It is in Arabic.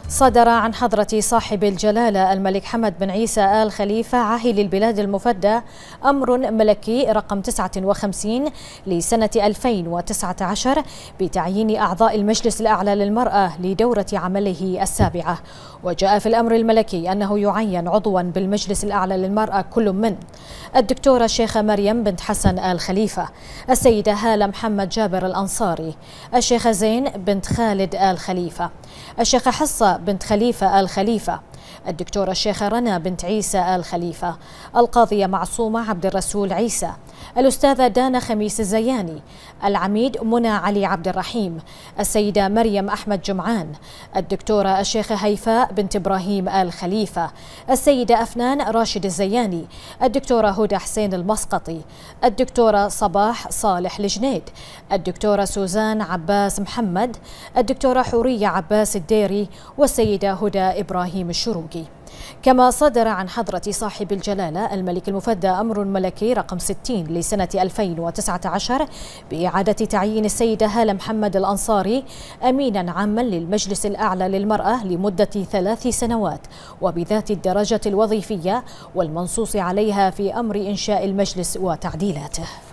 صدر عن حضرة صاحب الجلالة الملك حمد بن عيسى آل خليفة عاهل البلاد المفدى أمر ملكي رقم 59 لسنة 2019 بتعيين أعضاء المجلس الأعلى للمرأة لدورة عمله السابعة. وجاء في الأمر الملكي أنه يعين عضوا بالمجلس الأعلى للمرأة كل من الدكتورة الشيخة مريم بنت حسن آل خليفة، السيدة هالة محمد جابر الأنصاري، الشيخة زين بنت خالد آل خليفة، الشيخة حصة بنت خليفة آل خليفة، الدكتورة الشيخة رنا بنت عيسى آل خليفة، القاضية معصومة عبد الرسول عيسى، الأستاذة دانا خميس الزياني، العميد منى علي عبد الرحيم، السيدة مريم أحمد جمعان، الدكتورة الشيخة هيفاء بنت إبراهيم آل خليفة، السيدة أفنان راشد الزياني، الدكتورة هدى حسين المسقطي، الدكتورة صباح صالح الجنيد، الدكتورة سوزان عباس محمد، الدكتورة حورية عباس الديري، والسيدة هدى إبراهيم الشروقي. كما صدر عن حضرة صاحب الجلالة الملك المفدى أمر ملكي رقم 60 لسنة 2019 بإعادة تعيين السيدة هالة محمد الأنصاري أمينا عاما للمجلس الأعلى للمرأة لمدة 3 سنوات وبذات الدرجة الوظيفية والمنصوص عليها في أمر إنشاء المجلس وتعديلاته.